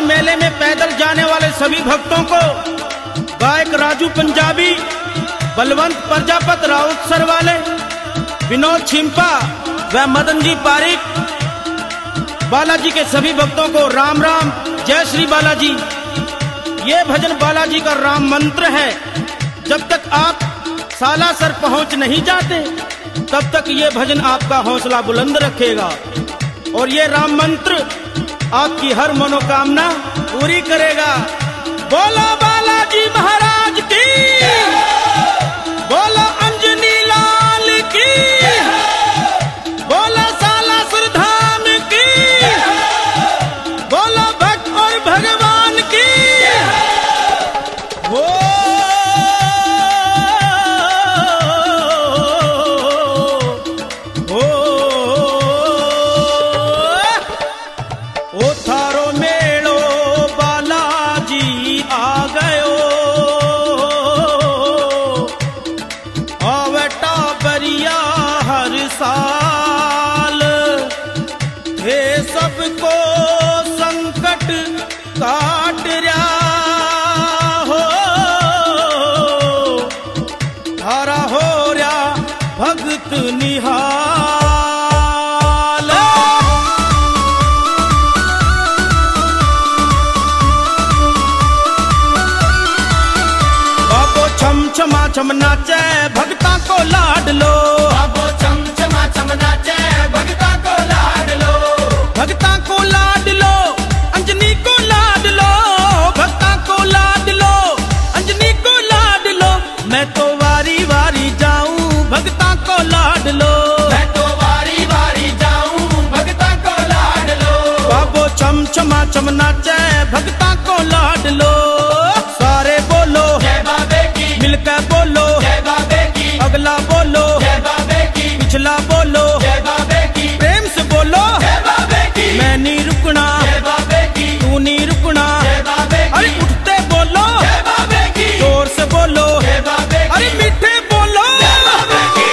मेले में पैदल जाने वाले सभी भक्तों को गायक राजू पंजाबी, बलवंत प्रजापत राउत सर वाले, विनोद छिंपा व मदन जी पारिक, बालाजी के सभी भक्तों को राम राम, जय श्री बालाजी। ये भजन बालाजी का राम मंत्र है। जब तक आप सालासर पहुंच नहीं जाते तब तक ये भजन आपका हौसला बुलंद रखेगा और ये राम मंत्र आपकी हर मनोकामना पूरी करेगा। बोलो बालाजी महाराज की, बोलो अंजनी लाल की, बोलो सालासर धाम की, बोलो भक्त और भगवान की। ओ थारो मेलो बालाजी आ गयो, आवटा बरिया हर साल, हे सबको संकट काट रहा हो, धारा हो रहा भगत निहाल। छमा छम नाचे भगता को लाड लो, बाबो छम छमा छम नाचे भगता को लाड लो, भगता को लाड लो, अंजनी को लाड लो, भगता को लाड लो, अंजनी को लाड लो। मैं तो वारी वारी जाऊं भगता को लाड लो, मैं तो वारी वारी जाऊं भगता को लाड लो। बाबो छम छमा छम नाचे भगता को लाड लो। सारे बोलो जय बाबे की, मिलकर बोलो जय बाबे की, अगला बोलो जय बाबे की, पिछला बोलो जय बाबे की, प्रेम से बोलो जय बाबे की, मैं नहीं रुकना, जय बाबे की, तू नहीं रुकना। जय बाबे की, अरे उठते बोलो जय बाबे की, जोर से बोलो, जय बाबे की, अरे मीठे बोलो, जय बाबे की।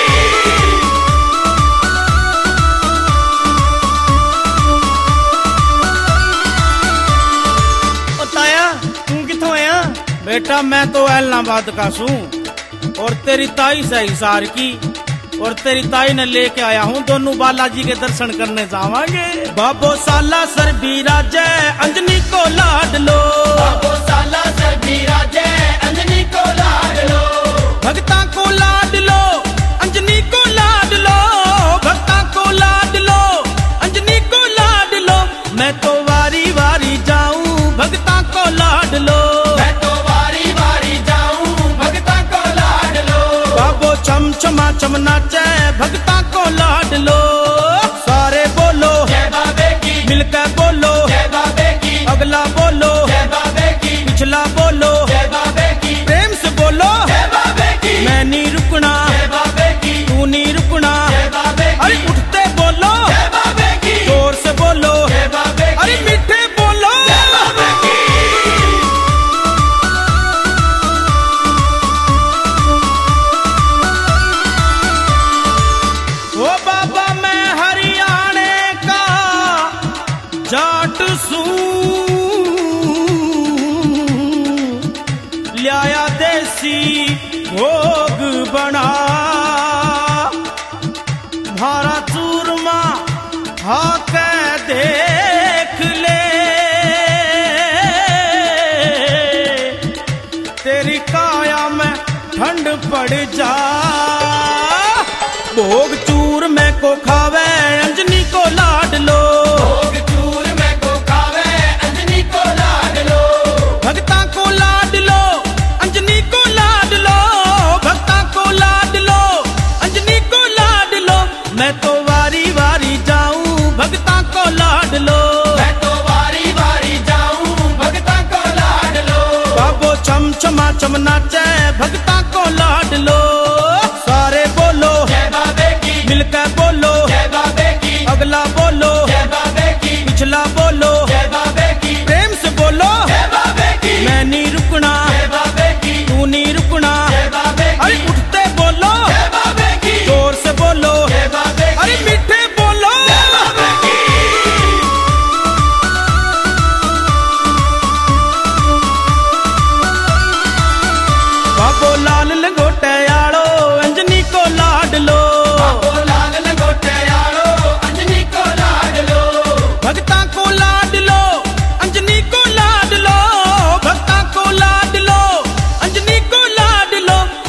ताया तू किथों आया? बेटा मैं तो ऐलनाबाद का सूं और तेरी ताई से हिसार की, और तेरी ताई ने लेके आया हूँ, दोनों बालाजी के दर्शन करने जावांगे। बाबो सालासर बिराजे अंजनी को लाड लो, बाबो सालासर बिराजे अंजनी को लाड लो, भगता को लाड लो, अंजनी को लाड लो, भगता को लाड लो, अंजनी को लाड लो। मैं तो वारी वारी जाऊं भगता को लाड लो, मैं तो वारी वारी जाऊं भगता को लाड लो। बाबो छम छमा छम नाचे भगता को लाड लो। सारे बोलो जय बाबे की, मिलकर बोलो जय बाबे की, अगला बोलो जय बाबे की, पिछला बोलो जय बाबे की, प्रेम से बोलो जय बाबे की, मैं नहीं रुकना, जय बाबे की, तू नहीं रुकना। जय बाबे की, अरे उठते बोलो जय बाबे की, जोर से बोलो, जय बाबे की, अरे मीठे बोलो। जय बाबे की। ओ बाबा मैं हरियाणे का जाट सूं, लियाया देसी भोग बना, भारा चूरमा हाके देख ले, तेरी काया में ठंड पड़ जा। भोग चूर में को खावे अंजनी को लाड लो, भोग चूर में को खावे अंजनी को लाड लो, भगता को लाड लो, अंजनी को लाड लो, भगता को लाड लो, अंजनी को लाड लो। मैं तो वारी वारी जाऊं भगता को लाड लो, मैं तो वारी वारी जाऊं भगता को लाड लो। बाबो छम छमा छम नाचे भगता को लाड लो। सारे बोलो जय बाबे की, मिलकर बोलो जय बाबे की, अगला बोलो जय बाबे की, पिछला बोलो जय बाबे की, प्रेम से बोलो जय बाबे की, मैं नहीं रुकना, जय बाबे की, तू नहीं रुकना। जय बाबे की, अरे उठते बोलो जय बाबे की, जोर से बोलो, जय बाबे की, अरे मीठे बोलो, जय बाबे की।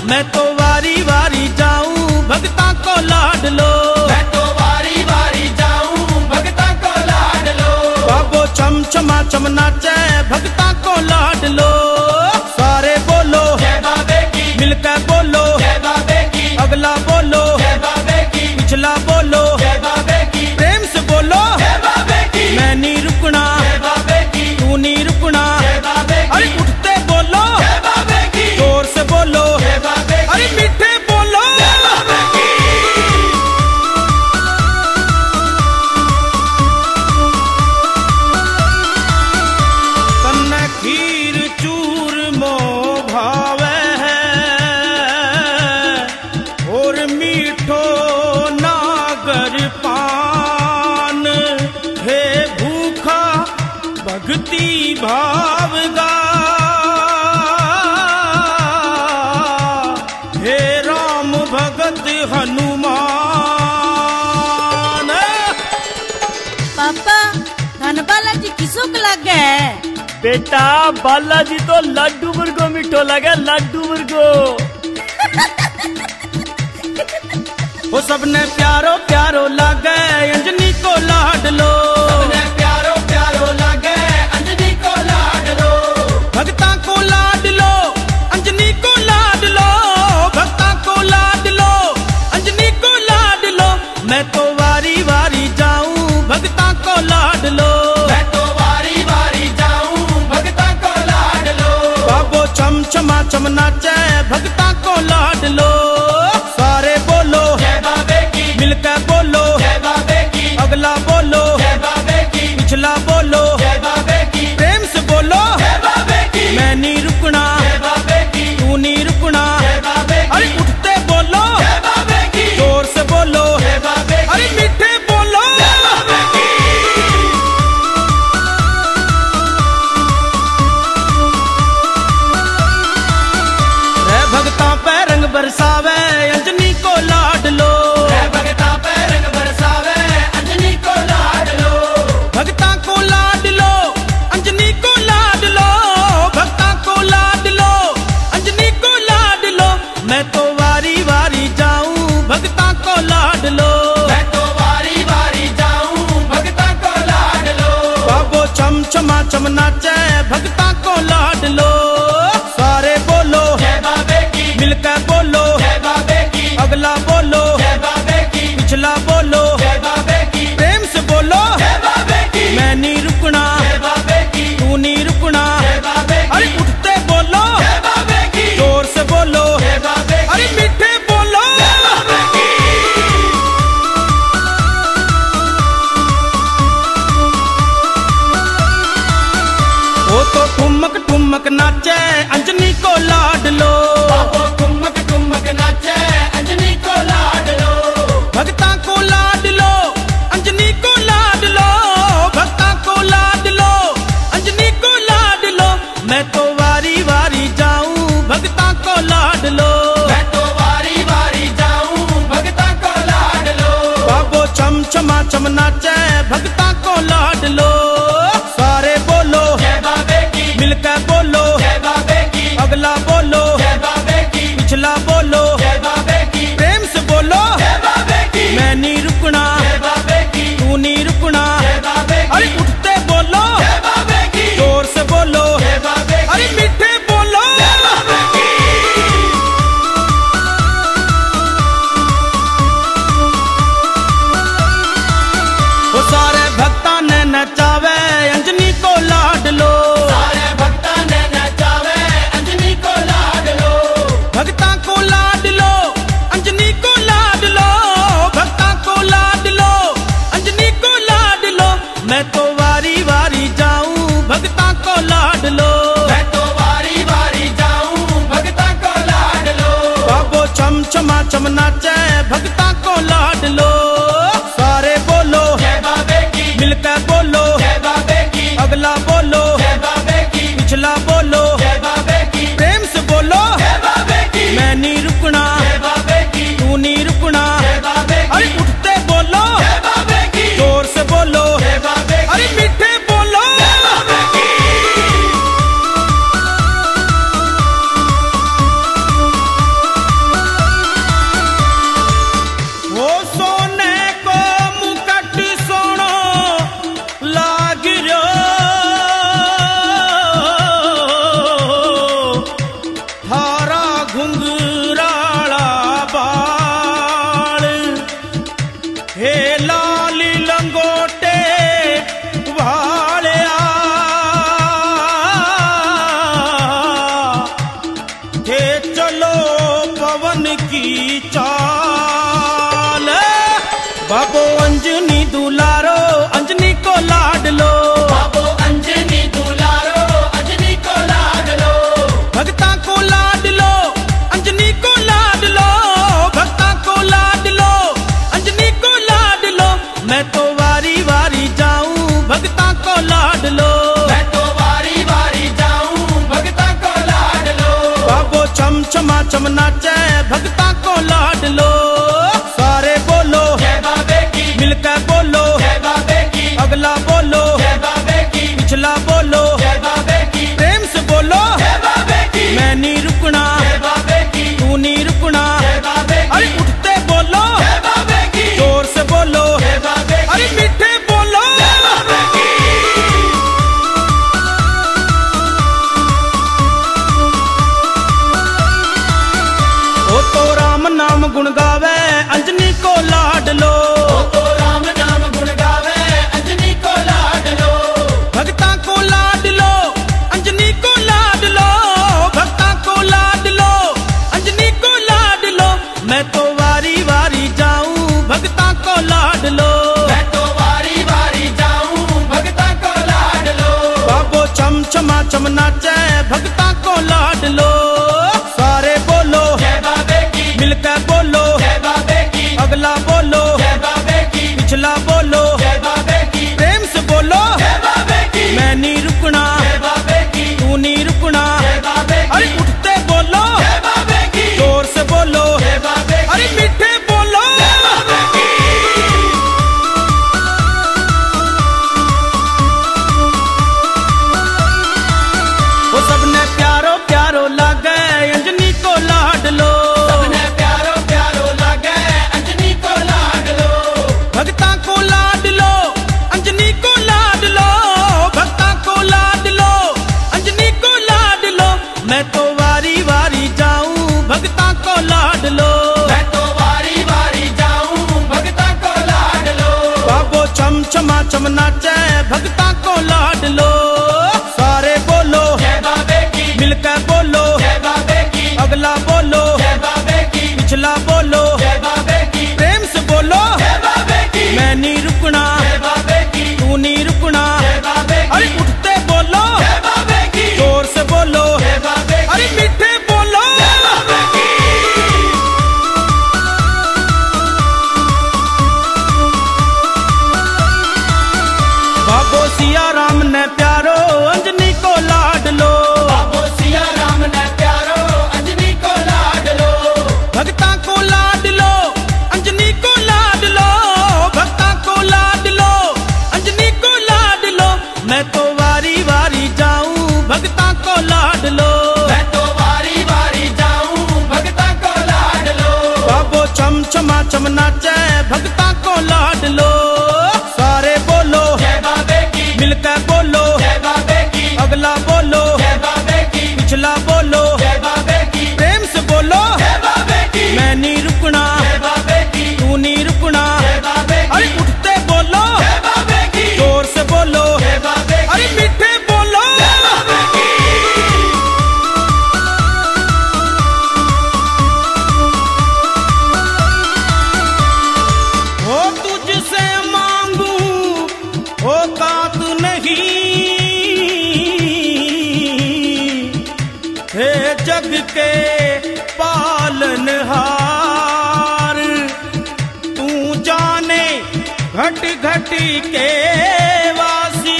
मैं तो वारी वारी जाऊं भगता को लाड लो। मैं तो वारी वारी जाऊं भगता को लाड लो। बाबो चम चमा चम नाचे भगता को लाड लो। सारे बोलो जय बाबे की, मिलकर बोलो जय बाबे की, अगला बोलो जय बाबे की, पिछला बोलो जय बाबे की, प्रेम से बोलो जय बाबे की, मैं नहीं रुकना जय बाबे की, तू नहीं रुकना। जय बाबे अरे की, उठते बोलो जय बाबे की, जोर से बोलो जय बाबे की, अरे मीठे बोलो जय बाबे की। कन्न खीर चूरमो भावे है और मीठो नागर पान। हे भूखा भक्ति भावगा हे राम भगत हनुमान। पापा धन बालाजी किसुक लगे? बेटा बालाजी तो लड्डू मुर्गो मिठो लगे, लड्डू मुर्गो। वो सबने प्यारो प्यारो लागे अंजनी को लाड लो। सबने प्यारो प्यारो लागे अंजनी को लाड लो। भक्ता को लाड लो अंजनी को लाड लो। भक्ता को लाड लो अंजनी को लाड लो। मैं तो वारी वारी जाऊं भक्ता को लाड लो। मैं तो वारी वारी जाऊं भगता को लाड लो। बाबो चम चमा चम नाचे भक्ता को लाड लो। सारे बोलो जय बाबे की, मिलकर बोलो जय बाबे की, अगला बोलो जय बाबे की, पिछला बोलो जय बाबे की, प्रेम से बोलो जय बाबे की, मैं नहीं रुकना जय बाबे की, तू नहीं रुकना। जय बाबे अरे की, उठते बोलो जय बाबे की, जोर से बोलो जय बाबे की, अरे मीठे बोलो जय बाबे की। रे भगता पे रंग बरसावे अंजनी को लाड लो। जय भगता पे रंग बरसावे अंजनी को लाड लो। भगता को लाड लो अंजनी को लाड लो। भगता को लाड लो अंजनी को लाड लो। मैं तो वारी वारी जाऊं भगता को लाड लो। मैं तो वारी वारी जाऊं भगता को लाड लो। बाबो चम चमा चम नाचे भगता को लाड लो। सारे बोलो जय बाबे की, मिलकर बोलो जय बाबे की, अगला बोलो जय बाबे की, पिछला बोलो जय बाबे की, प्रेम से बोलो जय बाबे की, मैं नहीं रुकना जय बाबे की, तू नहीं रुकना। जय बाबे अरे की, उठते बोलो जय बाबे की, जोर से बोलो जय बाबे की, अरे मीठे बोलो जय बाबे की। वो तो ठुमक ठुमक नाचे अंजनी को लाड लो। बाबो ठुमक ठुमक नाचे अंजनी को लाड लो। भक्ता को लाड लो अंजनी को लाड लो। भक्ता को लाड लो अंजनी को लाड लो। मैं तो वारी वारी जाऊं भक्ता को लाड लो। मैं तो वारी वारी जाऊं भगता को लाड लो। बाबो चम चमा चम नाचे भक्ता को लाड लो। सारे बोलो जय बाबे की, मिलकर बोलो जय बाबे की, अगला बोलो जय बाबे की, पिछला बोलो जय बाबे की, प्रेम से बोलो जय बाबे की, मैं नहीं रुकना जय बाबे की, तू नहीं रुकना। जय बाबे अरे की, उठते बोलो जय बाबे की, जोर से बोलो जय बाबे की, अरे मीठे बोलो जय बाबे की। वो सारे भक्ता ने नचावे अंजनी को लाड लो। सारे भक्ता ने नचावे अंजनी को लाड लो। भक्ता को लाड लो अंजनी को लाड लो। भक्ता को लाड लो अंजनी को लाड लो। मैं तो वारी वारी जाऊं भक्ता को लाड लो। मैं तो वारी वारी जाऊं भगता को लाड लो। बाबो चम चमा चम नाचे भक्ता को लाड लो। सारे बोलो जय बाबे की, मिलकर बोलो जय बाबे की, अगला बोलो जय बाबे की, पिछला बोलो जय बाबे की, प्रेम से बोलो जय बाबे की, मैं नहीं रुकना जय बाबे की, तू नहीं रुकना। जय बाबे की, अरे उठते बोलो जय बाबे की, जोर से बोलो जय बाबे की, अरे मीठे बोलो जय बाबे की। की चाल। बाबो अंजनी दुलारो अंजनी को लाड लो, बाबो अंजनी दुलारो अंजनी को लाड लो, भक्ता को लाड लो अंजनी को लाड लो, भक्ता को लाड लो अंजनी को लाड लो। मैं तो वारी वारी जाऊं भक्ता को लाड लो, मैं तो वारी वारी जाऊं भगता को लाड लो। बाबो चम चमा चम नाचे भक्ता को लाड लो। सारे बोलो जय बाबे की, मिलकर बोलो जय बाबे की, अगला बोलो जय बाबे की, पिछला बोलो जय बाबे की, प्रेम से बोलो जय बाबे की, मैं नहीं रुकना जय बाबे की, तू नहीं रुकना। जय बाबे अरे की, उठते बोलो जय बाबे की, जोर से बोलो जय बाबे की, अरे मीठे बोलो। जय बाबे की। वो तो राम नाम गुण गावे अंजनी को लाड लो, वो तो राम नाम गुण गावे अंजनी को लाड लो, भक्ता को लाड लो अंजनी को लाड लो, भक्ता को लाड लो अंजनी को लाड लो। मैं तो वारी वारी जाऊं भक्ता को लाड लो, मैं तो वारी वारी जाऊं भगता को लाड लो। बाबो चम चमा चम नाचे भक्ता को लाड लो। सारे बोलो जय बाबे की, मिलकर बोलो जय बाबे की, अगला बोलो जय बाबे की, पिछला बोलो जय बाबे की, प्रेम से बोलो जय बाबे की, मैं नहीं रुकना जय बाबे की, तू नहीं रुकना। जय बाबे अरे की, उठते बोलो जय बाबे की, जोर से बोलो जय बाबे की, अरे मीठे बोलो। जय बाबे की। वो सबने प्यारो प्यारो लागे अंजनी को लाड लो, सबने प्यारो प्यारो लागे अंजनी को लाड लो, भक्ता को लाड लो अंजनी को लाड लो, भक्ता को लाड लो अंजनी को लाड लो। मैं तो वारी वारी जाऊं भक्ता को लाड लो, मैं तो वारी वारी जाऊं भगता को लाड लो। बाबो चम चमा चम नाचे भक्ता को लाड लो। सारे बोलो जय बाबे की, मिलकर बोलो जय बाबे की, अगला बोलो जय बाबे की, पिछला बोलो जय बाबे की, प्रेम से बोलो जय बाबे की, मैं नहीं रुकना जय बाबे की, तू नहीं रुकना। जय बाबे अरे की, उठते बोलो जय बाबे की, जोर से बोलो जय बाबे की, अरे मीठे बोलो। जय बाबे की। बाबो सिया राम ने प्यारो अंजनी को लाड लो, बाबो सिया राम ने प्यारो अंजनी को लाड लो, भक्ता को लाड लो अंजनी को लाड लो, भक्ता को लाड लो अंजनी को लाड लो। मैं तो वारी वारी जाऊं भक्ता को लाड लो, मैं तो वारी वारी जाऊं भगता को लाड लो। बाबो चम चमा चम नाचे भक्ता को लाड लो। सारे बोलो जय बाबे की, मिलकर बोलो जय बाबे की, अगला बोलो जय बाबे की, पिछला बोलो जय बाबे की, प्रेम से बोलो जय बाबे की, मैं नहीं रुकना जय बाबे की, तू नहीं रुकना। जय बाबे अरे की, उठते बोलो जय बाबे की, जोर से बोलो जय बाबे की, अरे मीठे बोलो। जय बाबे की। हो तुझसे मांगू हो कात नहीं, हे जग के पालनहार तू जाने घट घट के वासी,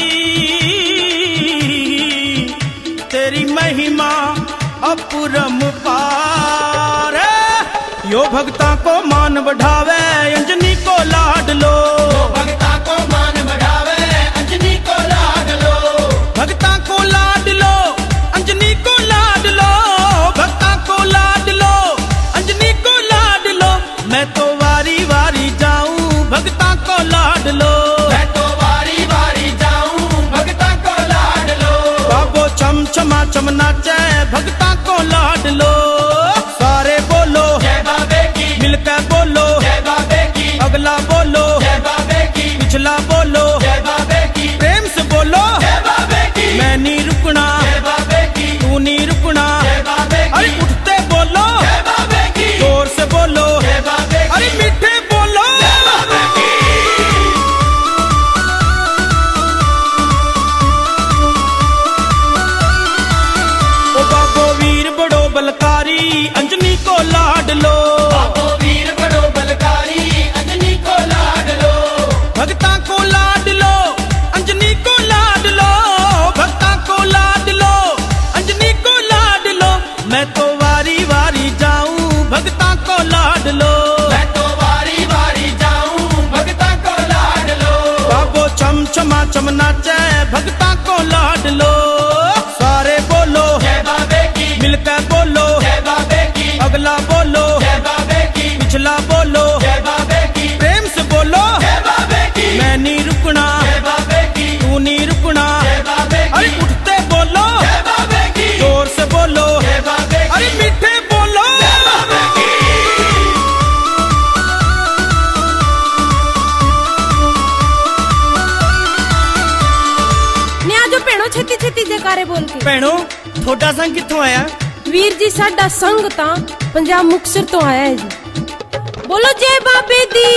तेरी महिमा अपरम पार। यो भक्ता को मान बढ़ावे अंजनी को लाड लो, भगता को मान बढ़ावे अंजनी को लाड लो, भक्ता को लाड लो अंजनी को लाड लो, भक्ता को लाड लो अंजनी को लाड लो। मैं तो वारी वारी जाऊं भक्ता को लाड लो, मैं तो वारी वारी जाऊं भगता को लाड लो। बाबो चम चमा चम नाचे भक्ता को लाड लो। सारे बोलो जय बाबे की, मिलकर बोलो जय बाबे पिछला बोलो जय बाबे की, प्रेम से बोलो जय बाबे की, मैं नहीं रुकना, जय बाबे की, तू नहीं रुकना। जय बाबे अरे की, उठते बोलो जय बाबे की, जोर से बोलो जय बाबे की, अरे मीठे बोलो जय बाबे की। जो भेणो छेती छेती जयकारे बोल के। ਭੈਣੋ ਤੁਹਾਡਾ ਸੰਗ ਕਿੱਥੋਂ ਆਇਆ? ਵੀਰ ਜੀ ਸਾਡਾ ਸੰਗ ਤਾਂ ਪੰਜਾਬ ਮੁਕਤਸਰ ਤੋਂ ਆਇਆ ਹੈ ਜੀ। ਬੋਲੋ ਜੈ ਬਾਬੇ ਦੀ।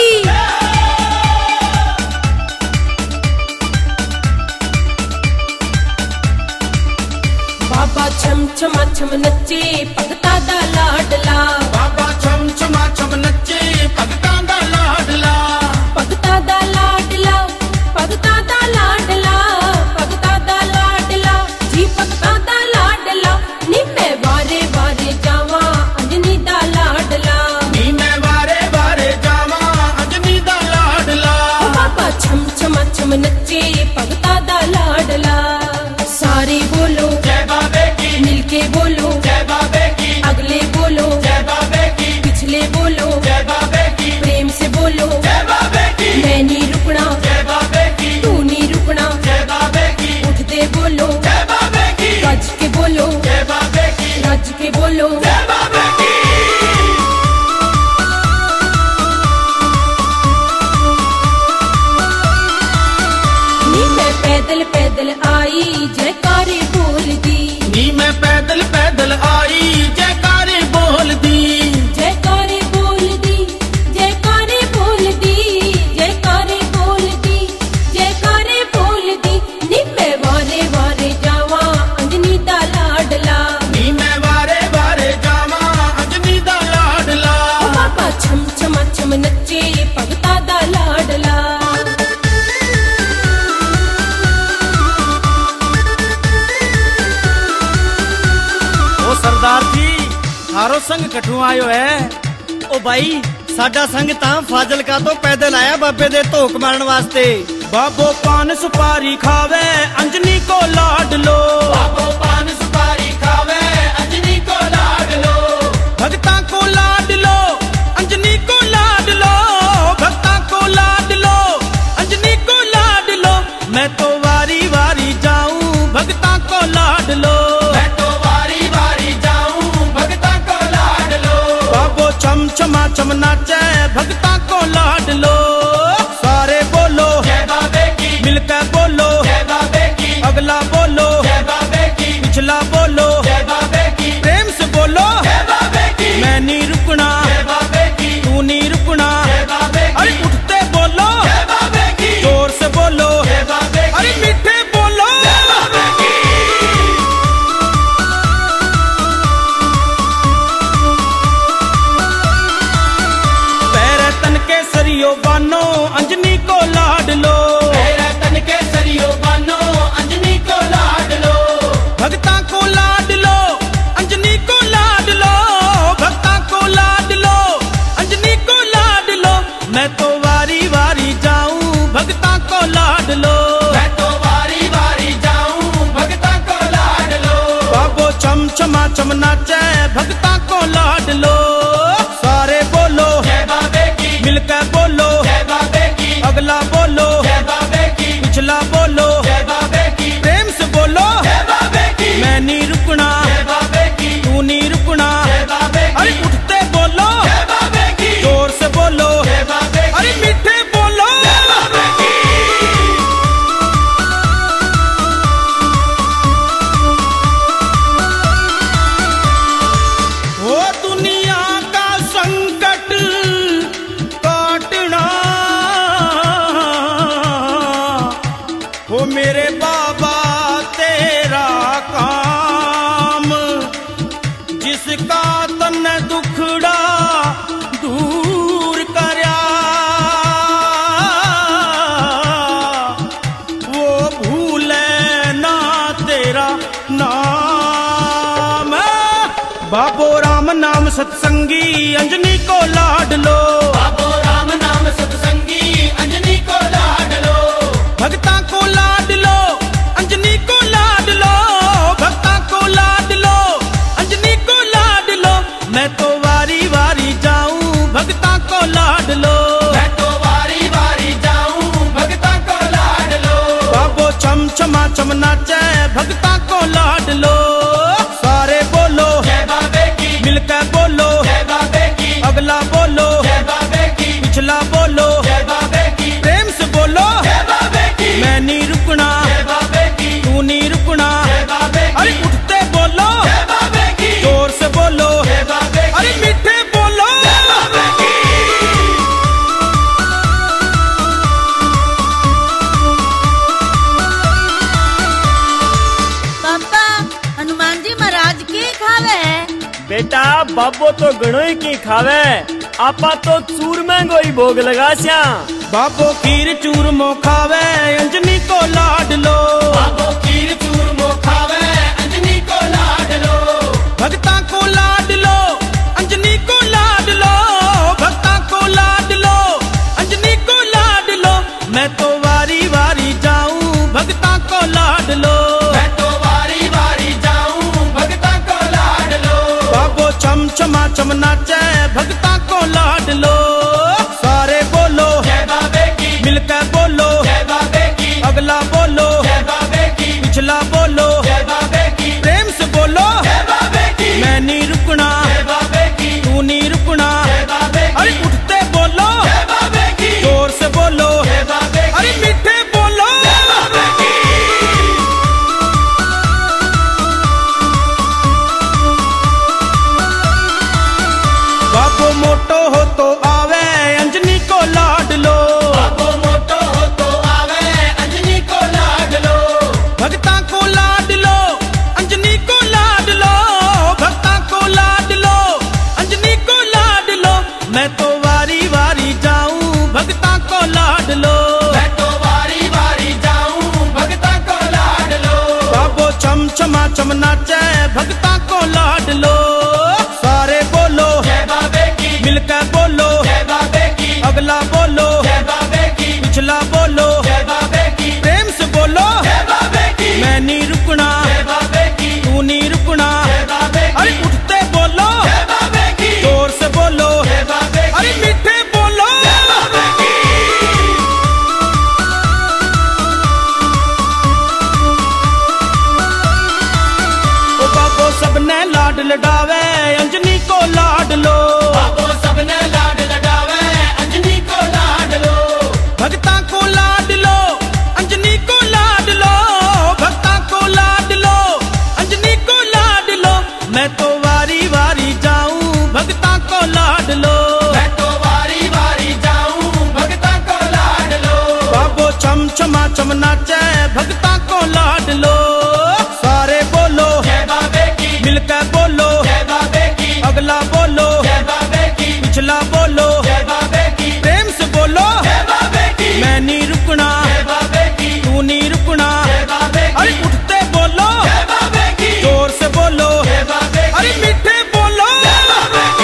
ਬਾਬਾ ਛਮ ਛਮਾ ਛਮ ਨੱਚੇ ਭਗਤਾਂ ਦਾ ਲਾਡਲਾ, बाबा छम छमा छम नच्चे भगतां दा लाडला, ਭਗਤਾਂ ਦਾ ਲਾਡਲਾ, ਭਗਤਾਂ ਦਾ ਲਾਡਲਾ, ਭਗਤਾਂ ਦਾ ਲਾਡਲਾ ਜੀ, ਭਗਤਾਂ ਦਾ ਲਾਡਲਾ। ਨੀ ਮੈਂ ਵਾਰੇ ਵਾਰੇ ਜਾਵਾਂ ਅੰਜਨੀ ਦਾ ਲਾਡਲਾ, नी मैं वारे वारे जावा अंजनी दा लाडला। ਓ ਬਾਬਾ ਛਮ ਛਮਾ ਛਮ ਨੱਚੇ ਭਗਤਾਂ ਦਾ ਲਾਡਲਾ। ਸਾਰੇ ਬੋਲੋ जय बाबे की, मिल के बोलो, जय बाबे की, अगले बोलो, जय बाबे की, पिछले बोलो, जय बाबे की, प्रेम से बोलो जय बाबे की, मैं नहीं रुकना, जय बाबे की, तू नहीं रुकना। जय बाबे की, उठते बोलो जय बाबे की, गज के बोलो, जय बाबे की, गज के बोलो। जय बाबे की। नी मैं पैदल पैदल आई जयकारे बोल दी, नी मैं पैदल पैदल आई जयकारे बोल दी, जयकारे बोल दी, जयकारे बोल दी, जयकारे बोल दी, जयकारे बोल दी। नी मैं वारे वारे जावा अंजनी दा लाडला, नी मैं वारे वारे जावा अंजनी दा लाडला। ओ बाबा छम छमा छम नच्चे भगतां दा लाडला। ओ सरदार जी थारो संग कठू आयो है। ਉਹ ਬਾਈ ਸਾਡਾ ਸੰਗ ਤਾਂ ਫਾਜ਼ਿਲਕਾ ਤੋਂ ਪੈਦਲ ਆਇਆ ਬਾਬੇ ਦੇ ਧੋਕ ਮਾਰਨ ਵਾਸਤੇ। बाबो पान सुपारी खावे अंजनी को लाड लो, बाबो पान सुपारी खावे अंजनी को लाड लो, भगता को लाड लो अंजनी को लाड लो, भगता को लाड लो अंजनी को लाड लो। मैं तो वारी वारी जाऊं भगता को लाड लो, मैं तो वारी वारी जाऊं भगतां को लाड लो। बाबो छम छमा छम नाचे भगता को लाड लो। सारे बोलो जय बाबे की, मिलकर बोलो जय बाबे की, अगला बोलो जय बाबे की, पिछला बोलो जय बाबे की, प्रेम से बोलो जय बाबे की, मैं नहीं रुकना, जय बाबे की, तू नहीं रुकना। जय बाबे अरे की, उठते बोलो जय बाबे की, जोर से बोलो जय बाबे अरे की, मीठे बोलो जय बाबे की। पैर तन के सरियो बानो अंजनी को लाड लो, मेरे तन के सरियो बानो अंजनी को लाड लो, भगता को लाड लो अंजनी को लाड लो, भगता को लाड लो अंजनी को लाड लो। मैं तो वारी वारी जाऊं भगता को लाड लो, मैं तो वारी वारी जाऊं भगतां को लाड लो। बाबो छम छमा छम नाचे भगता को लाड लो। सारे बोलो जय बाबे की, मिलकर बोलो जय बाबे की, अगला बोलो जय बाबे की, पिछला बोलो जय बाबे की, प्रेम से बोलो जय बाबे की, मैं नहीं रुकना, जय बाबे की, तू नहीं रुकना। जय बाबे अरे की, उठते बोलो जय बाबे की, जोर से बोलो जय बाबे की, अरे मीठे बोलो जय बाबे की। ओ दुनिया का संकट काटना, ओ मेरे बाबा तेरा काम, जिसका तन दुखड़ा दूर करया, वो भूले ना तेरा नाम। बाबो राम नाम सत्संगी अंजनी को लाड लो, बाबो राम नाम सत्संगी अंजनी को लाड लो, भगता को लाड लो अंजनी को लाड लो, भगता को लाड लो अंजनी को लाड लो। मैं तो वारी वारी जाऊं भगता बाबो तो घणो ही की खावे, आपा तो चूरमे गोई भोग लगा स्या। बाबो खीर चूरमो खावे अंजनी को लाड लो, बाबो खीर चूरमो खावे अंजनी को लाड लो, भक्ता को लाड लो अंजनी को लाड लो, भक्ता को लाड लो अंजनी को लाड लो। मैं तो वारी वारी जाऊं भक्ता को लाड लो, मैं तो वारी वारी जाऊं भक्ता को लाड लो। बाबो चम चमा चम नाचे भक्ता को लाड लो। सारे बोलो जय बाबे की, मिलकर बोलो जय बाबे की, अगला बोलो जय बाबे की, पिछला बोलो जय बाबे की, प्रेम से बोलो जय बाबे की, मैं नहीं रुकना जय बाबे की, तू नहीं रुकना। जय बाबे अरे की, उठते बोलो जय बाबे की, जोर से बोलो जय बाबे की, अरे मीठे बोलो जय बाबे की। बाबो मोटो हो तो आवे अंजनी को लाड लो, बाबो मोटो हो तो आवे अंजनी को लाड लो, भक्ता को लाड लो अंजनी को लाड लो, भक्ता को लाड लो अंजनी को लाड लो। मैं तो वारी वारी जाऊं भक्ता को लाड लो, मैं तो वारी वारी जाऊं भक्ता को लाड लो। बाबो चम चमा चम नाचे भक्ता को लाड लो। सारे बोलो जय बाबे की, मिलकर बोलो जय बाबे की, अगला बोलो जय बाबे की, पिछला बोलो जय बाबे की, प्रेम से बोलो जय बाबे की, मैं नहीं रुकना जय बाबे की, तू नहीं रुकना। जय बाबे अरे की, उठते बोलो जय बाबे की, जोर से बोलो जय बाबे की, अरे मीठे बोलो जय बाबे की। ओ बाबो सबने लाड लडावे अंजनी को लाड लो, बाबो सबने लाड लडावे अंजनी को लाड लो, भक्ता को लाड लो अंजनी को लाड लो, भक्ता को लाड लो अंजनी को लाड लो। मैं तो वारी वारी जाऊं भक्ता को लाड लो, मैं तो वारी वारी जाऊं भक्ता को लाड लो। बाबो चम चमा चम नाचे भक्ता को लाड लो। सारे बोलो जय बाबे की, मिलकर बोलो जय बाबे की, अगला बोलो जय बाबे की, पिछला बोलो जय बाबे की, प्रेम से बोलो जय बाबे की, मैं नहीं रुकना जय बाबे की, तू नहीं रुकना। जय बाबे अरे की, उठते बोलो जय बाबे की, जोर से बोलो जय बाबे की, अरे मीठे बोलो जय बाबे की।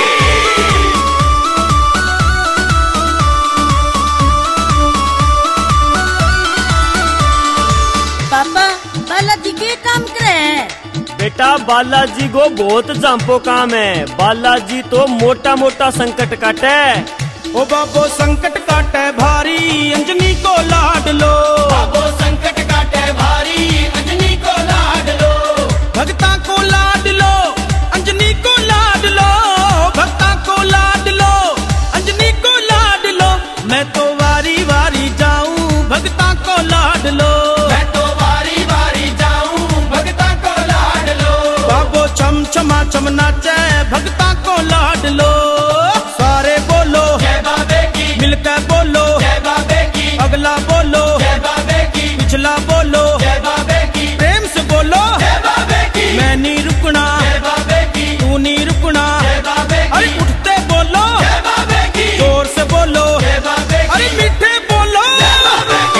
पापा बालाजी के काम करे हैं? बेटा बालाजी को बहुत जांपो काम है, बालाजी तो मोटा मोटा संकट काटे। ओ बाबो संकट काटे भारी अंजनी को लाड लो, बाबो संकट काटे भारी अंजनी को लाड लो, भक्ता को लाड लो अंजनी को लाड लो, भक्ता को लाड लो अंजनी को लाड लो। मैं तो वारी वारी जाऊं भक्ता को लाड लो, मैं तो वारी वारी जाऊं भक्ता को लाड लो, बाबो चम चमा चम नाचे भक्ता को लाड लो। सारे बोलो जय बाबे की, मिलकर बोलो जय बाबे की, अगला बोलो जय बाबे की, पिछला बोलो जय बाबे की, प्रेम से बोलो जय बाबे की, मैं नहीं रुकना जय बाबे की, तू नहीं रुकना। जय बाबे अरे की, उठते बोलो जय बाबे की, जोर से बोलो जय बाबे की, अरे मीठे बोलो जय बाबे की।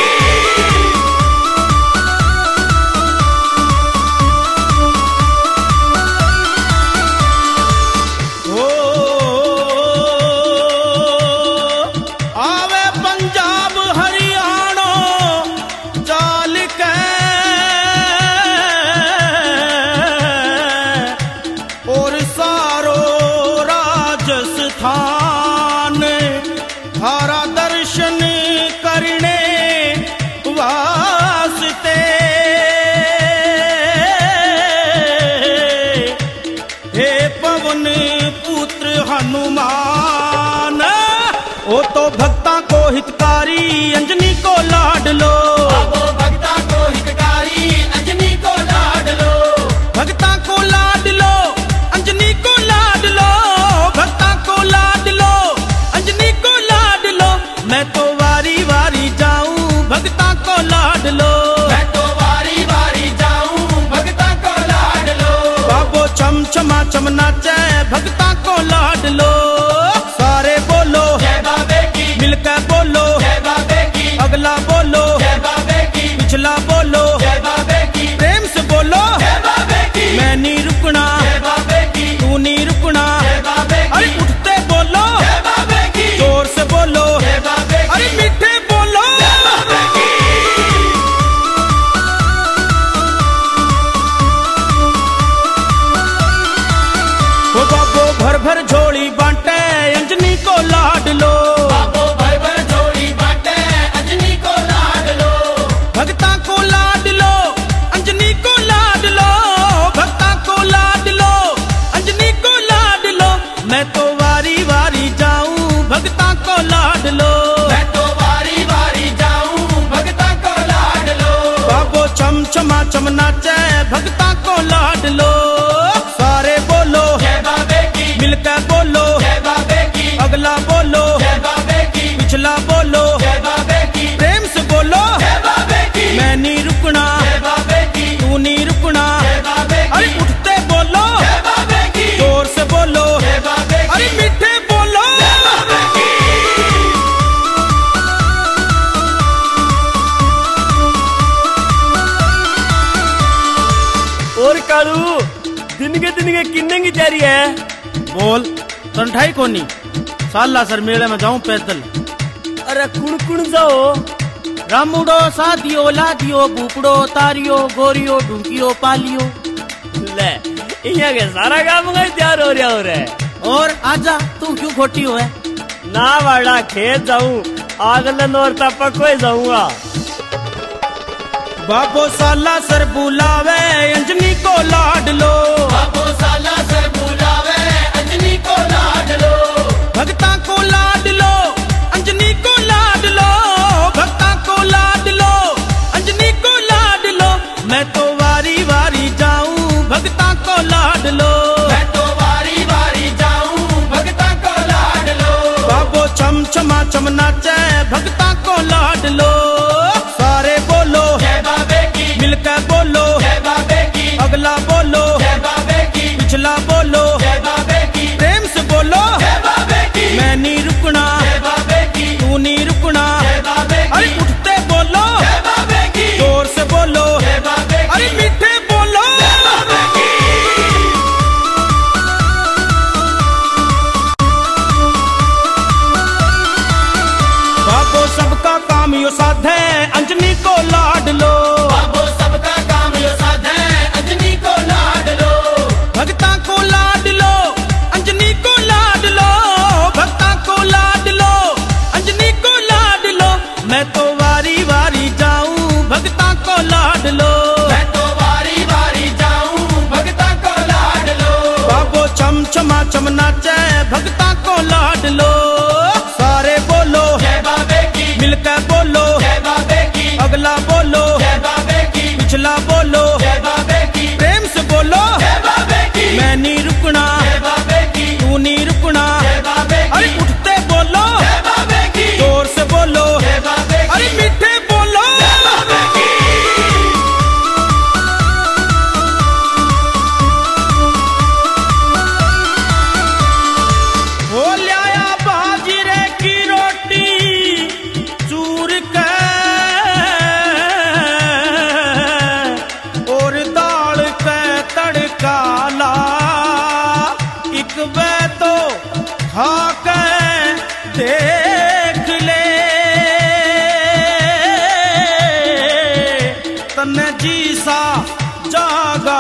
ओ आवे पंजाब हरियाणा चाल के और सारो राजस्थान थारा दर्शन करने वास्ते हे पवन पुत्र हनुमान। ओ तो भक्ता को हितकारी अंजनी को लाड लो, बाबो भक्ता को हितकारी अंजनी को लाड लो, भक्ता को लाड लो अंजनी को लाड लो, भक्ता को लाड लो अंजनी को लाड लो। मैं तो वारी वारी जाऊं भक्ता को लाड लो, मैं तो वारी वारी जाऊं भक्ता को लाड लो, बाबो चम चमा चम नाचे भक्ता को वारी वारी जाऊं भगता को लाड लो, मैं तो वारी वारी जाऊं भगता को लाड लो। बाबो चम चमा चम नाचे भगता को लाड लो। सारे बोलो जय बाबे की, मिलकर बोलो जय बाबे की, अगला बोलो जय बाबे की, पिछला बोलो जय बाबे की, प्रेम से बोलो जय बाबे की, मैं नहीं रुकना जय बाबे की, तू नहीं रुकना। जय बाबे अरे की, उठते बोलो जय बाबे की, जोर से बोलो जय बाबे की, अरे मीठे बोलो जय बाबे की। और कालू दिन के किन्ने की तैयारी है? बोल तंठाई कोनी साला सर मेले में जाऊं पैदल। अरे कुण जाओ? रामुडो सादियो लादियो भूपड़ो तारियो गोरियो ढूंकियो पालियो। ले इहाँ के सारा काम का तैयार हो रहा है। और आजा तू क्यों खोटी हो है? ना वाड़ा खेत जाऊं अगले नौरता पक्को जाऊंगा। बाबो साला सर बुलावे अंजनी को लाड लो, बाबो साला सर बुलावे अंजनी को लाड लो, भगता को लाड लो अंजनी को लाड लो, भगता को लाड लो अंजनी को लाड लो। मैं तो वारी वारी जाऊं भगता को लाड लो, मैं तो वारी वारी जाऊं भगता को लाड लो। बाबो चम चमा चम नाचे भगता को लाड लो। सारे बोलो जय बाबे की, मिलकर बोलो जय बाबे की, अगला बोलो जय बाबे की, पिछला बोलो जय बाबे की, प्रेम से बोलो जय बाबे की, मैं नहीं रुकना जय बाबे की, तू नहीं रुकना। जय बाबे अरे की, उठते बोलो जय बाबे की, जोर से बोलो जय बाबे की, अरे मीठे बोलो जय बाबे की। बाबो सबका काम यो साधे अंजनी को लाड लो, बाबो सबका काम यो साधे अंजनी को लाड लो, भगता को लाड लो अंजनी को लाड लो, भगता को लाड लो अंजनी को लाड लो। मैं तो वारी वारी जाऊं भगता को लाड लो, मैं तो वारी वारी जाऊं भगता को लाड लो, बाबो चम चमा चम नाचे भगता को लाड लो। सारे बोलो जय बाबे की, मिलकर बोलो जय बाबे की, अगला बोलो जय बाबे की, पिछला बोलो जय बाबे की, प्रेम से बोलो जय बाबे की, मैं नहीं रुकना जय बाबे की, तू नहीं रुकना। जय बाबे अरे की, उठते बोलो जय बाबे की, जोर से बोलो जय बाबे की, अरे मीठे बोलो जय बाबे की। हो लिया बाजीरे की रोटी चूर के और दाल के तड़का ला, एक बै तो खा के देख ले तन्ने जी सा जागा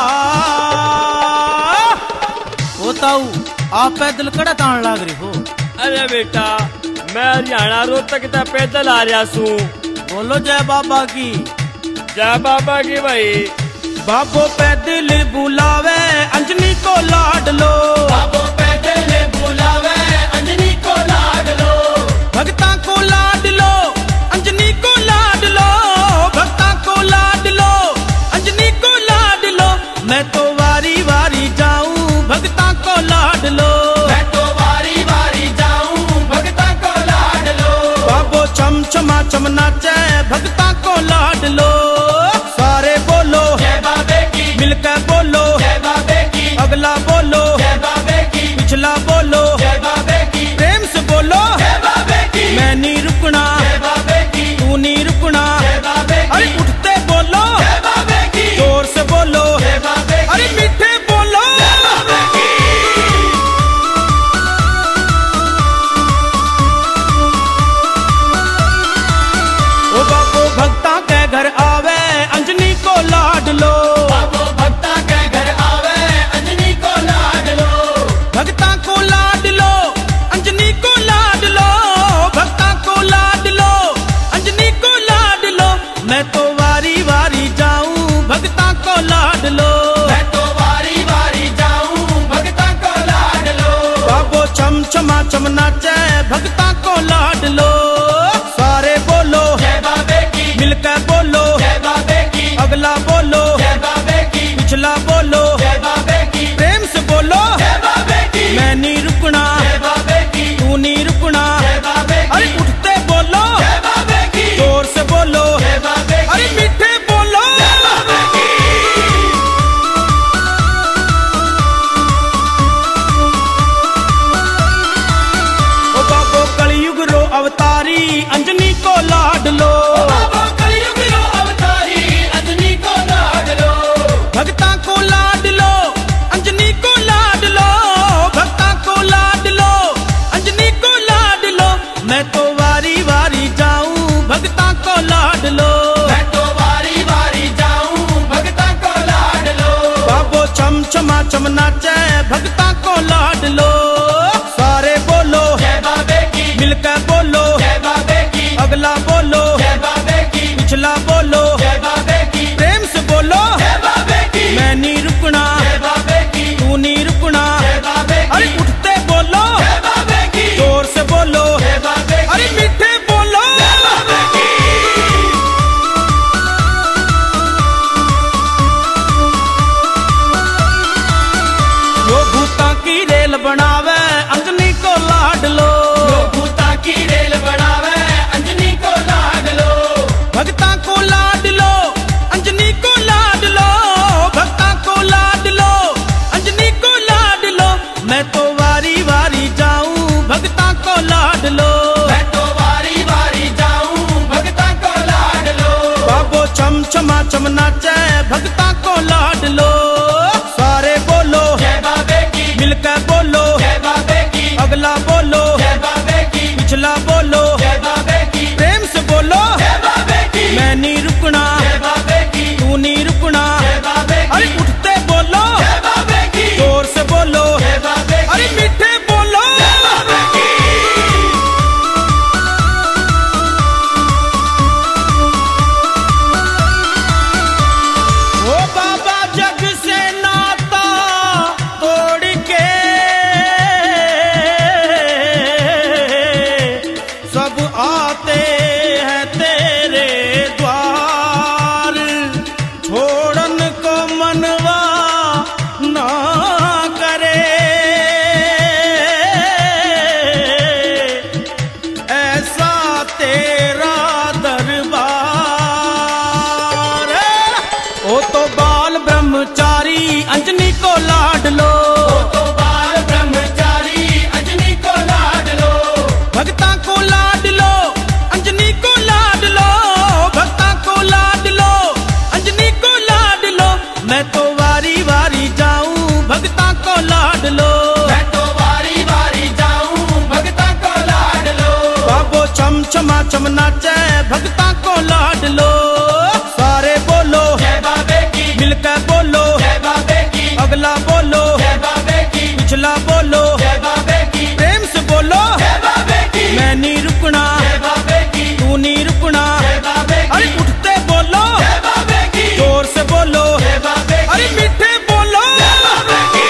होताऊ आप पैदल कड़ा तान लाग रही हो? अरे बेटा मैं हरियाणा रोहतक तक पैदल आ रहा सू। बोलो जय बाबा की। जय बाबा की भाई। बाबो पैदल बुलावे अंजनी को लाड लो, बाबो पैदल बुलावे अंजनी को लाड लो, भगता को लाड लो अंजनी को लाड लो, भगता को लाड लो अंजनी को लाड लो। मैं तो वारी वारी जाऊं भगता को लाड लो, मैं तो वारी वारी जाऊं भगता को लाड लो, बाबो चम चमा चम नाचे भगता को लाड लो। सारे बोलो जय बाबे की, मिलकर बोलो जय बाबे की, अगला बोलो जय बाबे की, छमा छम नाचे भक्ता को लाड लो। सारे बोलो जय बाबे की, मिलकर बोलो जय बाबे की, अगला बोलो जय बाबे की, पिछला बोलो जय बाबे की, प्रेम से बोलो जय बाबे की, मैं नहीं रुकना जय बाबे की, तू नहीं रुकना। जय बाबे की, अरे उठते बोलो जय बाबे की, जोर से बोलो जय बाबे की, अरे मीठे बोलो जय बाबे की। ओ बाबो कलयुग रो अवतारी अंजनी को लाड लो। बाबा कलयुग रो अवतारी अंजनी को लाड लो। भक्ता को लाड लो अंजनी को लाड लो। भक्ता को लाड लो अंजनी को लाड लो। मैं तो वारी वारी जाऊं भक्ता को लाड लो। मैं तो वारी वारी जाऊं भक्ता को लाड लो। बाबो छम छमा छम नाचे भक्ता को लाड लो। सारे बोलो जय बाबे की, मिलकर बोलो जय बाबे की, अगला बोलो जय बाबे की, पिछला बोलो जय बाबे की, प्रेम से बोलो जय बाबे की, मैं नहीं रुकना जय बाबे की, तू नहीं रुकना। जय बाबे अरे की, उठते बोलो जय बाबे की, जोर से बोलो जय बाबे की, अरे मीठे बोलो जय बाबे की। यो भूता की रेल बनावे अंजनी को लाड लो। जो भूता की रेल बनावे अंजनी को लाड लो। भक्ता को लाड लो अंजनी को लाड लो। भक्ता को लाड लो अंजनी को लाड लो। मैं तो वारी वारी जाऊं भक्ता को लाड लो। मैं तो वारी वारी जाऊं भक्ता को लाड लो। बाबो छम छमा छम नाचे भक्ता को लाड लो। सारे बोलो जय बाबे की, मिलकर बोलो जय बाबे की, अगला बोलो जय बाबे की, पिछला बोलो जय बाबे की, प्रेम से बोलो जय बाबे की, मैं नहीं रुकना जय बाबे की, तू नहीं रुकना। जय बाबे अरे की, उठते बोलो जय बाबे की, जोर से बोलो जय बाबे की, अरे मीठे बोलो जय बाबे की। ओ बाबा जग से नाता तोड़ के सब आते हैं तेरे द्वार। छोड़न को मनवा ना करे ऐसा तेरा दरबार। ओ तो बाल ब्रह्मचारी अंजनी को लाड लो। तो बाल ब्रह्मचारी अंजनी को लाड लो। भक्ता को लाड लो अंजनी को लाड लो। भक्ता को लाड लो अंजनी को लाड लो। मैं तो वारी वारी जाऊं भक्ता को लाड लो। मैं तो वारी वारी जाऊं भक्ता को लाड लो। बाबो छम छमा छम नाचे भक्ता को लाड लो। सारे बोलो जय बाबे की, मिलकर बोलो जय बाबे की, अगला बोलो जय बाबे की, पिछला बोलो जय बाबे की, प्रेम से बोलो जय बाबे की, मैं नहीं रुकना जय बाबे की, तू नहीं रुकना। जय बाबे की, अरे उठते बोलो जय बाबे की, जोर से बोलो जय बाबे की, अरे मीठे बोलो जय बाबे की।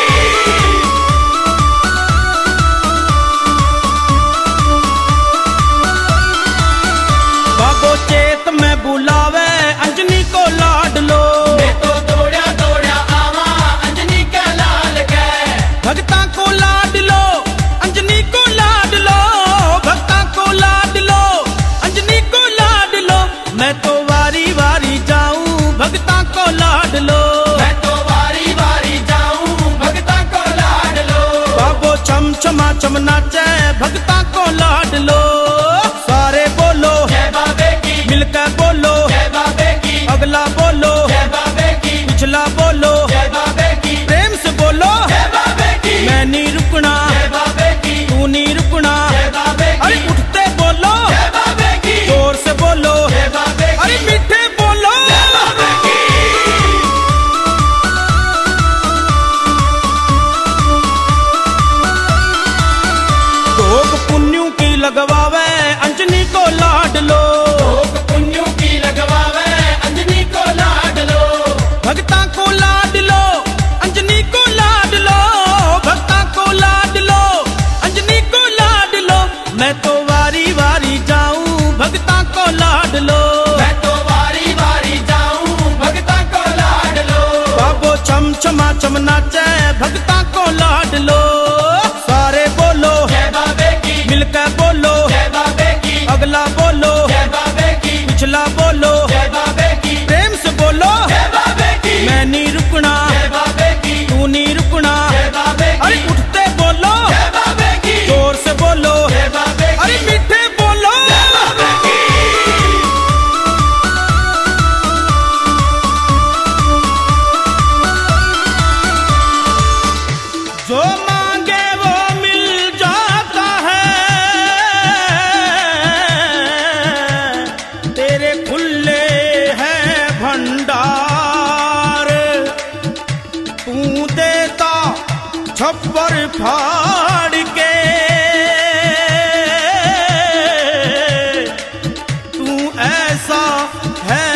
बाबो चेत में बुलावे अंजनी को लाड लो। मैं तो दौड़ा दौड़ा आवा अंजनी का लाल के। भक्ता को लाड लो अंजनी को लाड लो। भक्ता को लाड लो अंजनी को लाड लो। मैं तो वारी वारी जाऊं भक्ता को लाड लो। मैं तो वारी वारी जाऊं भक्ता को लाड लो। बाबो छम छमा छम नाचे भक्ता को लाड लो। सारे बोलो जय बाबे की, मिलकर बोलो जय बाबे की, अगला बोलो जय बाबे की, पिछला बोलो जय बाबे की, प्रेम से बोलो जय बाबे की, मैं नहीं रुकना जय बाबे की, तू नहीं रुकना। जय बाबे अरे की, उठते बोलो जय बाबे की, जोर से बोलो जय बाबे की, अरे मीठे बोलो जय बाबे की। भोग पुण्यों की लगवावे अंजनी को लाड लो। भोग पुण्यों की लगवावे अंजनी को लाड लो। भक्ता को लाड लो अंजनी को लाड लो। भक्ता को लाड लो अंजनी को मैं तो वारी वारी जाऊं भगता को लाड लो, मैं तो वारी वारी जाऊं भगता को लाड लो। बाबो छम छमा छम नाचे भगता को लाड लो। सारे बोलो जय बाबे की, मिलकर बोलो जय बाबे की, अगला बोलो जय बाबे की, पिछला बोलो जय बाबे की, प्रेम से बोलो जय बाबे की, मैं नहीं रुकना जय बाबे की, तू नहीं रुकना। जय बाबे अरे की, उठते बोलो जय बाबे की, जोर से बोलो जय बाबे की, अरे मीठे बोलो जय बाबे की। जो मांगे वो मिल जाता है, तेरे खुले हैं भंडार। तू देता छप्पर फाड़ के, तू ऐसा है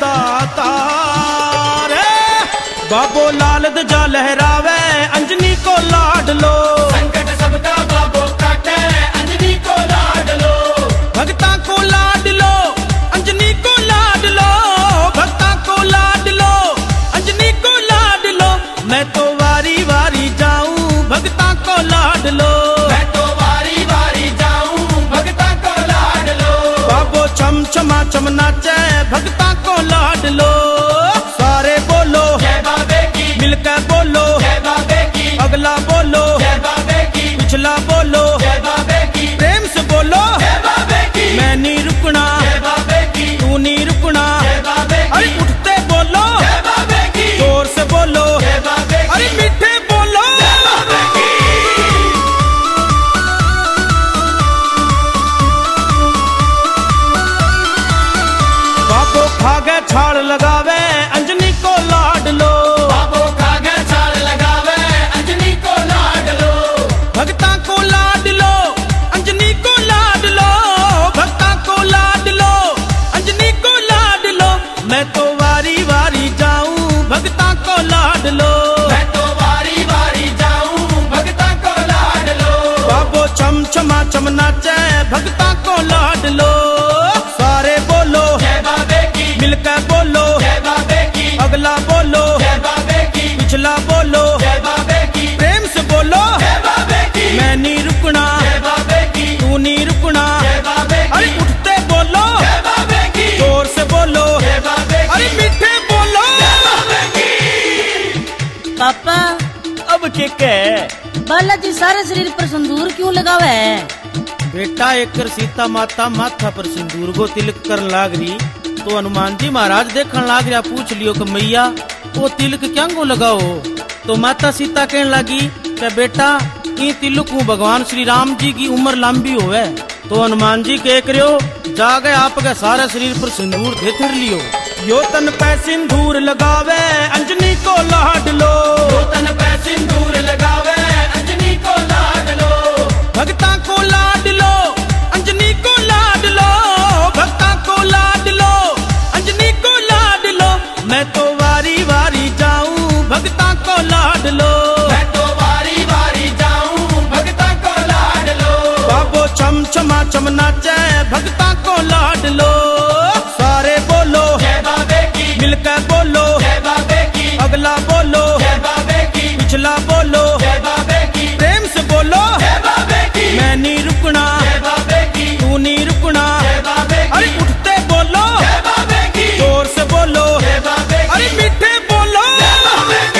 दातार। बाबो लाल ध्वजा लहरावे अंजनी को लाड लो, संकट सबका बाबो काटे अंजनी को लाड लो। भगता को लाड लो अंजनी को लाड लो, भगता को लाड लो अंजनी को लाड लो। मैं तो वारी वारी जाऊं भगता को लाड लो, मैं तो वारी वारी जाऊं भगता को लाड लो। बाबो छम छमा छम नाचे भगता को लाड लो। सारे बोलो जय बाबे की, मिलकर बोलो जय बाबे की, अगला बोलो जय बाबे की, पिछला बोलो जय बाबे की, प्रेम से बोलो जय बाबे की, मैं नहीं रुकना जय बाबे की, तू नहीं रुकना। जय बाबे अरे की, उठते बोलो जय बाबे की, जोर से बोलो जय बाबे की, अरे मीठे बोलो जय बाबे की। बाबो खागे छाड़ लगावे अंजनी को लाड लो, बाबो खागे छाल लगावे अंजनी को लाड लो। भगता को लाड लो अंजनी को लाड लो, भगता को लाड लो अंजनी को लाड लो। मैं तो वारी वारी जाऊं भगता को लाड लो, मैं तो वारी वारी जाऊं भगता को लाड लो। बाबो छम छमा छम नाचे भगता को लाड लो। सारे बोलो जय बाबे की, मिलकर बोलो जय बाबे की, अगला बोलो जय बाबे की, पिछला बोलो जय बाबे की, प्रेम से बोलो जय बाबे की, मैं नहीं रुकना जय बाबे की, तू नहीं रुकना। जय बाबे अरे की, उठते बोलो जय बाबे की, जोर से बोलो जय बाबे अरे की, मीठे बोलो जय बाबे की। पापा अब के बालाजी सारे शरीर पर संदूर क्यों लगावे है? बेटा एकर सीता माता माथा पर सिंदूर गो तिलक कर लाग रही, तो हनुमान जी महाराज देखन लाग रहा। पूछ लियो कि मैया वो तिलक क्या गो लगाओ, तो माता सीता कहने लगी कि बेटा ये तिलक हूँ भगवान श्री राम जी की उम्र लंबी होवे। तो हनुमान जी कह करो जागे आपके सारे शरीर पर सिंदूर धेथड़ लियो। यो तन पे सिंदूर लगावे अंजनी को लाड लो, जो तन पे सिंदूर लगावे अंजनी को लाड लो। भगता को लाड लो अंजनी को लाड लो, भगता को लाड लो अंजनी को लाड लो। मैं तो वारी वारी जाऊं भगता को लाड लो, मैं तो वारी वारी जाऊं भगता को लाड लो। बाबो छम छमा छम नाचे भगता को लाड लो। सारे बोलो जय बाबे की, मिलकर बोलो जय बाबे की, अगला बोलो जय बाबे की, पिछला बोलो जय बाबे की, प्रेम से बोलो जय बाबे की, मैं नहीं रुकना जय बाबे की, तू नहीं रुकना। जय बाबे की, अरे उठते बोलो जय बाबे की, जोर से बोलो जय बाबे की, अरे मीठे बोलो जय बाबे की।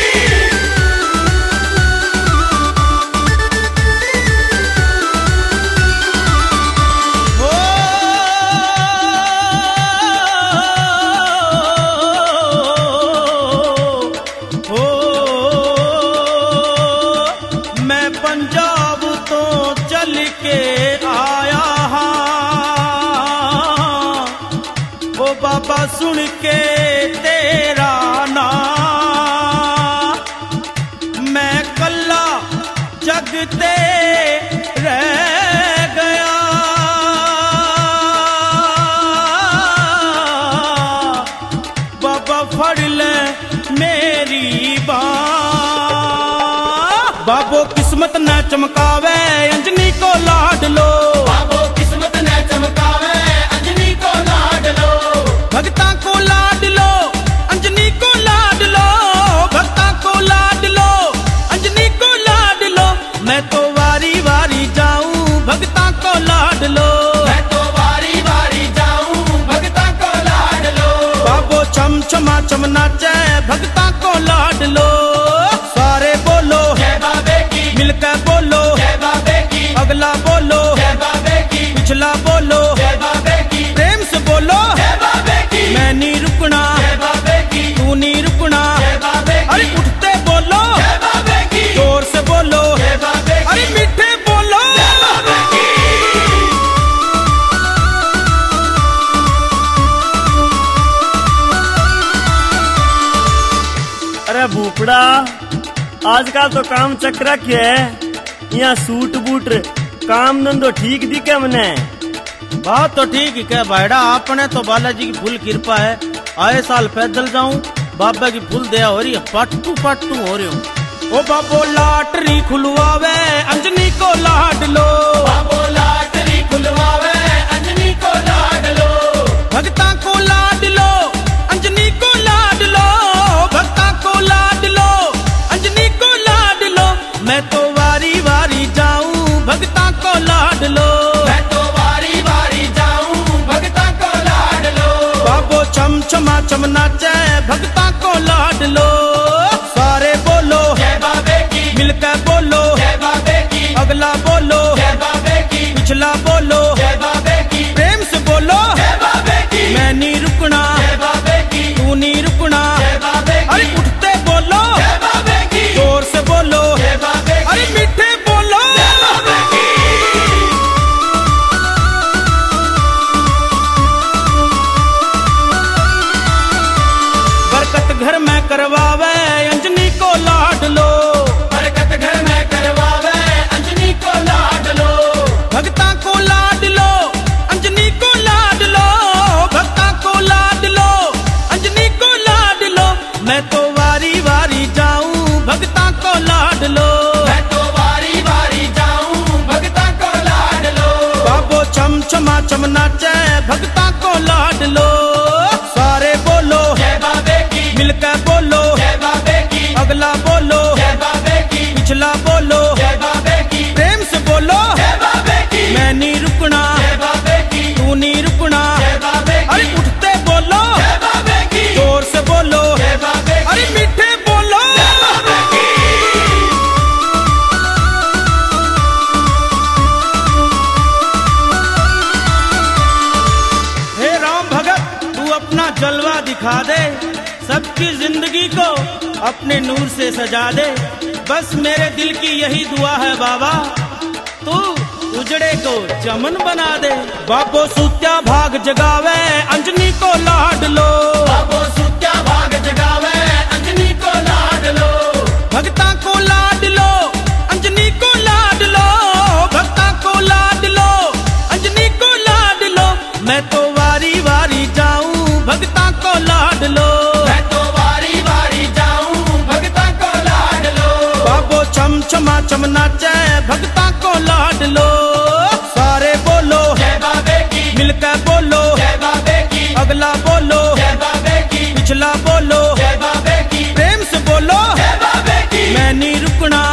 हो हो मैं पंजाब तो चल के आया हाँ, ओ बाबा सुन के तेरा नाम, मैं कल्ला जगते रह गया। बाबा फड़ ले मेरी बाँ, बाबो किस्मत न चमकावे अंजनी को लाड लो, पिछला बोलो जय बाबे की, प्रेम से बोलो जय बाबे की, मैं नहीं रुकना जय बाबे की, तू नहीं रुकना। जय बाबे की, अरे उठते बोलो जय बाबे की, जोर से बोलो जय बाबे की, अरे मीठे बोलो जय बाबे की। अरे भूपड़ा आजकल तो काम चक्रा क्या है, यहाँ सूट बूट काम धंधो ठीक दिखे मने। बात तो ठीक ही कह भाईड़ा, आपने तो बालाजी की फुल कृपा है। आए साल पैदल जाऊं, बाबा की फुल दया हो रही है, पट्टू पट्टू हो रही हूँ। ओ बाबो लाटरी खुलवावे अंजनी को लाड लो, बाबो लाटरी खुलवावे अंजनी को लाड लो, भक्ता को लाड लो अंजनी को लाड लो, भक्ता को लाड लो अंजनी को लाड लो। मैं तो वारी वारी जाऊं भक्ता को लाड लो, मैं तो वारी वारी जाऊं भक्ता को लाड लो, बाबो चम चमा चम नाचे भक्ता को लाड लो। सारे बोलो जय बाबे की, मिलकर बोलो जय बाबे की, अगला बोलो जय बाबे की, पिछला बोलो जय बाबे की, प्रेम से बोलो जय बाबे की, मैं नहीं रुकना जय बाबे की, तू नहीं रुकना। जय बाबे अरे की, उठते बोलो जय बाबे की, जोर से बोलो जय बाबे की, अरे मीठे बोलो जय बाबे की। बरकत घर में करवावे अंजनी को लाड लो, बरकत घर में करवावे अंजनी को लाड लो, भक्ता को लाड लो अंजनी को लाड लो, भक्ता को लाड लो अंजनी को लाड लो। मैं तो वारी वारी जाऊं भक्ता को लाड लो, मैं तो वारी वारी जाऊं भक्ता को लाड लो, बाबो चम चमा चम नाचे भक्ता को लाड लो। सारे बोलो जय बाबे की, मिलकर बोलो जय बाबे की, अगला बोलो जय बाबे की, पिछला बोलो जय बाबे की, प्रेम से बोलो जय बाबे की, मैं नहीं रुकना जय बाबे की, तू नहीं रुकना। जय बाबे अरे की, उठते बोलो जय बाबे की, जोर से बोलो जय बाबे की, अरे मीठे बोलो जय बाबे की। हे राम भगत तू अपना जलवा दिखा दे, सबकी जिंदगी को अपने नूर से सजा दे। बस मेरे दिल की यही दुआ है बाबा, तू उजड़े को चमन बना दे। बाबो सूत्या भाग जगावे अंजनी को लाड लो, बाबो सूत्या भाग जगावे अंजनी को लाड लो, भक्ता को लाड लो अंजनी को लाड लो, भक्ता को लाड लो अंजनी को लाड लो। मैं तो वारी वारी जाऊं भक्ता को लाड लो, मैं तो वारी वारी जाऊं भक्ता को लाड लो, बाबो चम चमा चम नाचे भक्ता को लाड लो। सारे बोलो जय बाबे की, मिलकर बोलो जय बाबे की, अगला बोलो जय बाबे की, पिछला बोलो जय बाबे की, प्रेम से बोलो जय बाबे की, मैं नहीं रुकना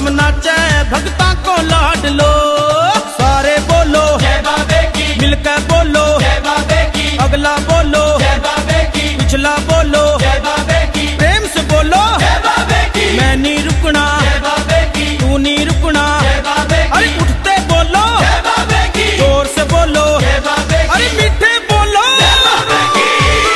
चम नाचे भक्ता को लाड लो। सारे बोलो जय बाबे की, मिलकर बोलो जय बाबे की, अगला बोलो जय बाबे की, पिछला बोलो जय बाबे की, प्रेम से बोलो जय बाबे की, मैं नहीं रुकना जय बाबे की, तू नहीं रुकना। जय बाबे की, अरे उठते बोलो जय बाबे की, जोर से बोलो जय बाबे की, अरे मीठे बोलो जय बाबे की।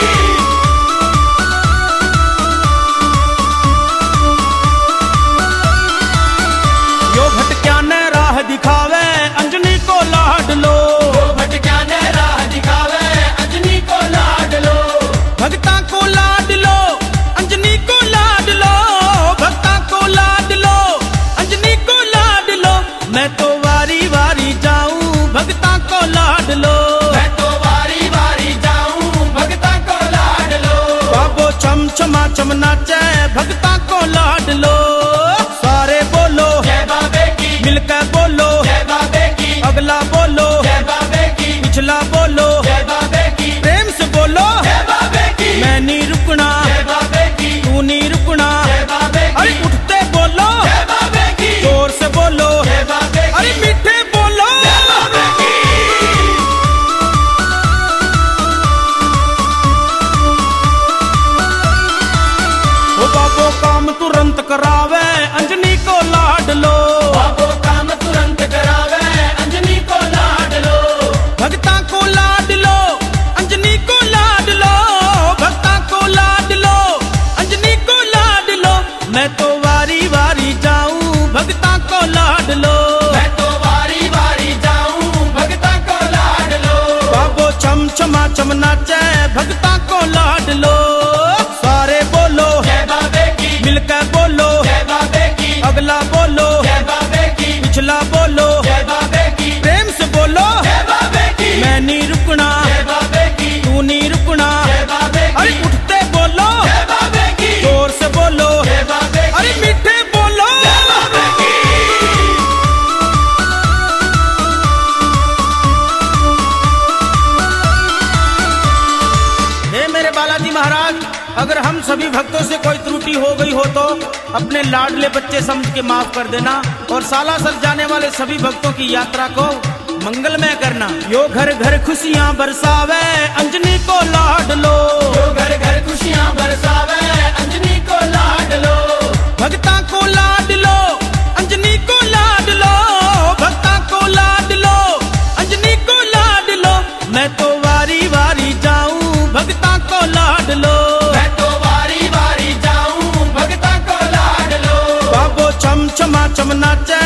यो भटक्या ने राह दिखावे अंजनी को लाड लो। वो भटक्या ने राह दिखावे अंजनी को लाड लो। भक्ता को लाड लो अंजनी को लाड लो। भक्ता को लाड लो अंजनी को लाड लो। मैं तो वारी वारी जाऊं भक्ता को लाड लो। मैं तो वारी वारी जाऊं भक्ता को लाड लो। बाबो चम चमा चम नाचे भक्ता को लाड लो। सारे बोलो जय बाबे की, मिलकर बोलो जय बाबे की, अगला बोलो जय बाबे की, पिछला बोलो जय बाबे की, प्रेम से बोलो जय बाबे की, मैं नहीं रुकना जय बाबे की, तू नहीं रुकना। जय बाबे अरे की, उठते बोलो जय बाबे की, जोर से बोलो जय बाबे की, अरे मीठे बोलो जय बाबे की। ओ बाबो काम तुरंत करावे अंजनी को लाड लो। बाबो काम तुरंत करावे अंजनी को लाड लो। भक्ता को लाड लो अंजनी को लाड लो। भक्ता को लाड लो अंजनी को लाड लो। मैं तो वारी वारी जाऊं भक्ता को लाड लो। मैं तो वारी वारी जाऊं भक्ता को लाड लो। बाबो चम चमा चम नाचे भक्ता को लाड लो। सारे बोलो जय बाबे की, मिलकर बोलो जय बाबे की, अगला बोलो जय बाबे की, पिछला बोलो जय बाबे की, प्रेम से बोलो जय बाबे की, मैं नहीं रुकना जय बाबे की, तू नहीं रुकना। जय बाबे अरे की, उठते बोलो जय बाबे की, जोर से बोलो जय बाबे की, अरे मीठे बोलो जय बाबे की। हे मेरे बालाजी महाराज, अगर हम सभी भक्तों से कोई त्रुटि हो गई हो तो अपने लाडले बच्चे समझ के माफ कर देना और सालासर जाने वाले सभी भक्तों की यात्रा को मंगलमय करना। यो घर घर खुशियां बरसावे अंजनी को लाड लो। जो घर घर खुशियां बरसावे अंजनी को लाड लो। भक्ता को लाड लो अंजनी को लाड लो। भक्ता को लाड लो अंजनी को लाड लो। मैं तो वारी वारी जाऊं भक्ता को लाड लो। मैं तो वारी वारी जाऊं भक्ता को लाड लो। बाबो चम चमा चम नाचे